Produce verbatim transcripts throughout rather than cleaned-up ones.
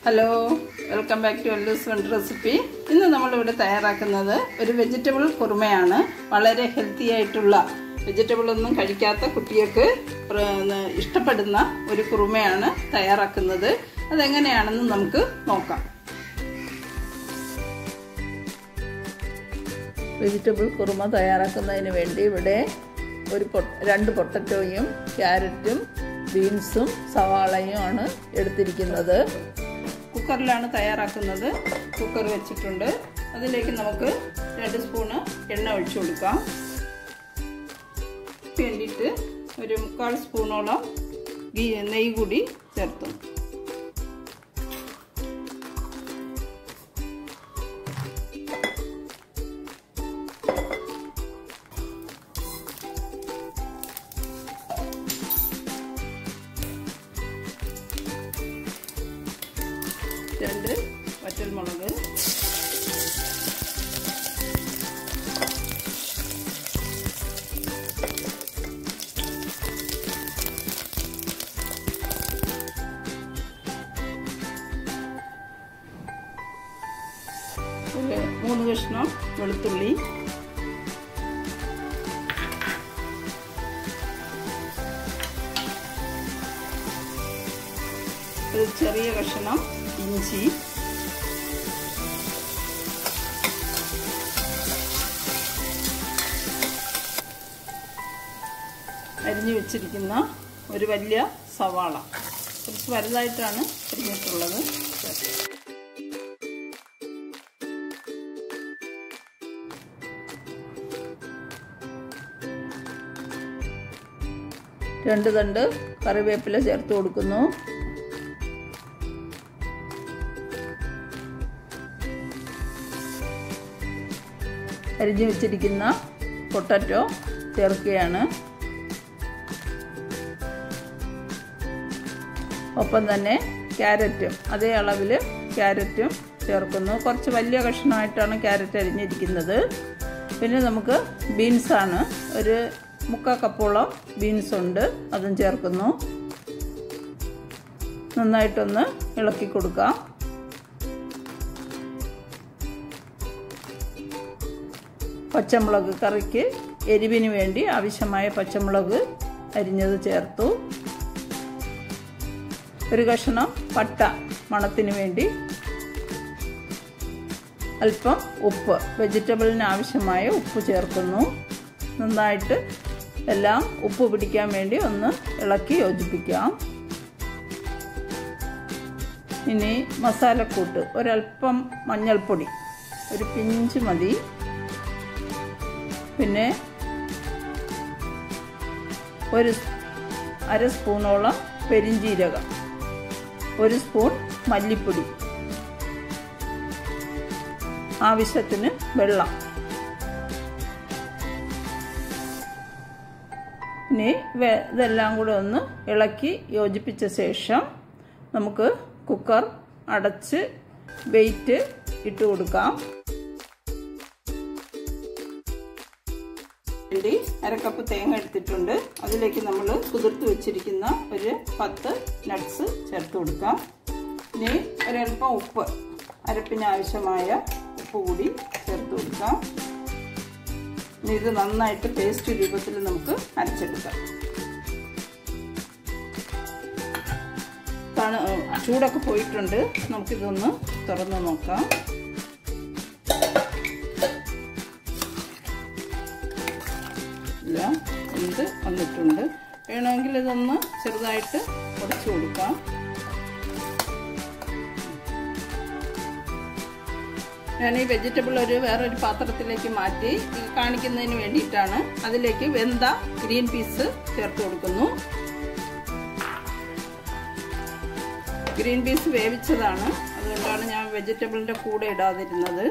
Hello, welcome back to Ellu's wonder recipe. ഇന്ന് നമ്മളിവിടെ തയ്യാറാക്കുന്നത് ഒരു വെജിറ്റബിൾ കുറുമയാണ്. വളരെ ഹെൽത്തി ആയിട്ടുള്ള വെജിറ്റബിളൊന്നും കഴിക്കാത്ത കുട്ടികൾക്ക് ഇഷ്ടപ്പെടുന്ന ഒരു കുറുമയാണ് തയ്യാറാക്കുന്നത്. അതെങ്ങനെയാണെന്ന് നമുക്ക് നോക്കാം. വെജിറ്റബിൾ കുറുമ തയ്യാറാക്കുന്നതിന് വേണ്ടി ഇവിടെ ഒരു രണ്ട് പൊട്ടറ്റോയും ക്യാരറ്റും ബീൻസും സവാളയും ആണ് എടുത്തിരിക്കുന്നത്. കുക്കറിലാണ് തയ്യാറാക്കുന്നത്. കുക്കർ വെച്ചിട്ടുണ്ട്. അതിലേക്ക് നമുക്ക് രണ്ട് സ്പൂണ് എണ്ണ ഒഴിച്ചു കൊടുക്കാം. വേണ്ടിയിട്ട് ഒരു മുക്കാൽ സ്പൂണോളം ഗീ നെയ്യ് കൂടി ചേർത്തു. രണ്ട് വറ്റൽമുളക്, ഒരു മൂന്ന് കഷ്ണം വെളുത്തുള്ളി, ഒരു ചെറിയ കഷ്ണം ഇഞ്ചി, അരിഞ്ഞു വെച്ചിരിക്കുന്ന ഒരു വലിയ സവാള, കുറച്ച് വലുതായിട്ടാണ് അരിഞ്ഞിട്ടുള്ളത്. രണ്ട് തണ്ട് കറിവേപ്പില ചേർത്ത് കൊടുക്കുന്നു. അരിഞ്ഞു വെച്ചിരിക്കുന്ന പൊട്ടറ്റോ ചേർക്കുകയാണ്. ഒപ്പം തന്നെ ക്യാരറ്റും അതേ അളവിൽ ക്യാരറ്റും ചേർക്കുന്നു. കുറച്ച് വലിയ കഷ്ണമായിട്ടാണ് ക്യാരറ്റ് അരിഞ്ഞിരിക്കുന്നത്. പിന്നെ നമുക്ക് ബീൻസാണ്, ഒരു മുക്കാൽ കപ്പോളം ബീൻസ് ഉണ്ട്, അതും ചേർക്കുന്നു. നന്നായിട്ടൊന്ന് ഇളക്കി കൊടുക്കാം. പച്ചമുളക്, കറിക്ക് എരിവിന് വേണ്ടി ആവശ്യമായ പച്ചമുളക് അരിഞ്ഞത് ചേർത്തു. ഒരു കഷ്ണം പട്ട മണത്തിന് വേണ്ടി, അല്പം ഉപ്പ്, വെജിറ്റബിളിന് ആവശ്യമായ ഉപ്പ് ചേർക്കുന്നു. നന്നായിട്ട് എല്ലാം ഉപ്പ് പിടിക്കാൻ വേണ്ടി ഒന്ന് ഇളക്കി യോജിപ്പിക്കാം. ഇനി മസാലക്കൂട്ട്, ഒരല്പം മഞ്ഞൾപ്പൊടി, ഒരു പിഞ്ച് മതി. പിന്നെ ഒരു അര സ്പൂണോളം പെരിഞ്ജീരകം, ഒരു സ്പൂൺ മല്ലിപ്പൊടി, ആവശ്യത്തിന് വെള്ളം. ഇനി ഇതെല്ലാം കൂടെ ഒന്ന് ഇളക്കി യോജിപ്പിച്ച ശേഷം നമുക്ക് കുക്കർ അടച്ച് വെയിറ്റ് ഇട്ട് കൊടുക്കാം. വേണ്ടി അരക്കപ്പ് തേങ്ങ എടുത്തിട്ടുണ്ട്. അതിലേക്ക് നമ്മൾ കുതിർത്ത് വെച്ചിരിക്കുന്ന ഒരു പത്ത് നട്ട്സ് ചേർത്ത് കൊടുക്കാം. ഇനി ഒരൽപ്പം ഉപ്പ്, അരപ്പിന് ആവശ്യമായ ഉപ്പ് കൂടി ചേർത്ത് കൊടുക്കാം. ഇനി ഇത് നന്നായിട്ട് പേസ്റ്റ് രൂപത്തിൽ നമുക്ക് അരച്ചെടുക്കാം. തണു ചൂടൊക്കെ പോയിട്ടുണ്ട്. നമുക്കിതൊന്ന് തുറന്ന് നോക്കാം. ഇത് വന്നിട്ടുണ്ട്. വേണമെങ്കിൽ ഇതൊന്ന് ചെറുതായിട്ട് ഉടച്ചു കൊടുക്കാം. ഞാൻ ഈ വെജിറ്റബിൾ ഒരു വേറൊരു പാത്രത്തിലേക്ക് മാറ്റി കാണിക്കുന്നതിന് വേണ്ടിയിട്ടാണ്. അതിലേക്ക് വെന്ത ഗ്രീൻ പീസ് ചേർത്ത് കൊടുക്കുന്നു. ഗ്രീൻ പീസ് വേവിച്ചതാണ്, അതുകൊണ്ടാണ് ഞാൻ വെജിറ്റബിളിൻ്റെ കൂടെ ഇടാതിരുന്നത്.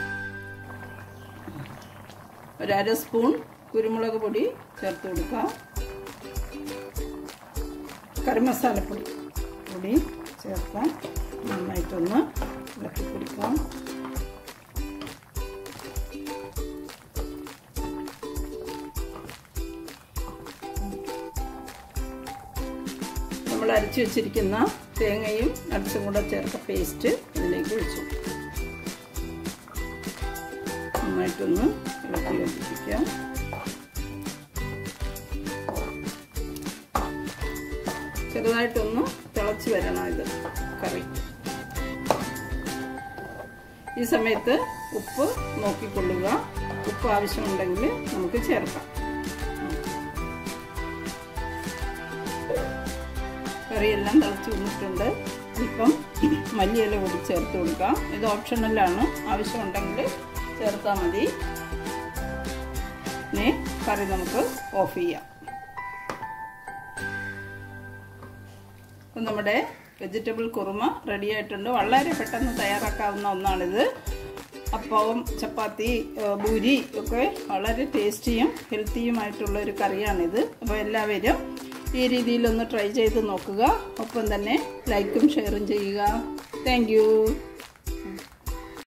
ഒരു അര സ്പൂൺ കുരുമുളക് പൊടി ചേർത്ത് കൊടുക്കാം. കറിമസാലപ്പൊടി പൊടി ചേർക്കാം. നന്നായിട്ടൊന്ന് ഇളക്കി കൊടുക്കാം. നമ്മൾ അരച്ചു വെച്ചിരിക്കുന്ന തേങ്ങയും നട്ട്സും കൂടെ ചേർത്ത പേസ്റ്റ് ഇതിലേക്ക് ഒഴിച്ചു നന്നായിട്ടൊന്ന് ഇളക്കി യോജിപ്പിക്കാം. ചെറുതായിട്ടൊന്ന് തിളച്ച് വരണം ഇത് കറി. ഈ സമയത്ത് ഉപ്പ് നോക്കിക്കൊള്ളുക. ഉപ്പ് ആവശ്യമുണ്ടെങ്കിൽ നമുക്ക് ചേർക്കാം. കറിയെല്ലാം തിളച്ച് വന്നിട്ടുണ്ട്. ഇപ്പം മല്ലിയില കൂടി ചേർത്ത് കൊടുക്കാം. ഇത് ഓപ്ഷണലാണ്, ആവശ്യമുണ്ടെങ്കിൽ ചേർത്താൽ മതി. ഇനി കറി നമുക്ക് ഓഫ് ചെയ്യാം. അപ്പം നമ്മുടെ വെജിറ്റബിൾ കുറുമ റെഡി ആയിട്ടുണ്ട്. വളരെ പെട്ടെന്ന് തയ്യാറാക്കാവുന്ന ഒന്നാണിത്. അപ്പവും ചപ്പാത്തി പൂരി ഒക്കെ വളരെ ടേസ്റ്റിയും ഹെൽത്തിയുമായിട്ടുള്ള ഒരു കറിയാണിത്. അപ്പോൾ എല്ലാവരും ഈ രീതിയിലൊന്ന് ട്രൈ ചെയ്ത് നോക്കുക. ഒപ്പം തന്നെ ലൈക്കും ഷെയറും ചെയ്യുക. Thank U.